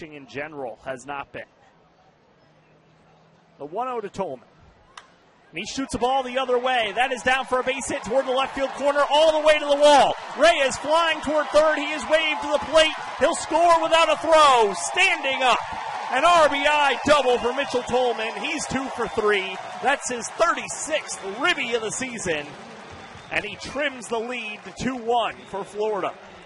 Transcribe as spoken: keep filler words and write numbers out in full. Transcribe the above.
pitching in general has not been. The one oh to Tolman. And he shoots the ball the other way. That is down for a base hit toward the left field corner, all the way to the wall. Reyes flying toward third. He is waved to the plate. He'll score without a throw. Standing up. An R B I double for Mitchell Tolman. He's two for three. That's his thirty-sixth ribby of the season. And he trims the lead to two one for Florida.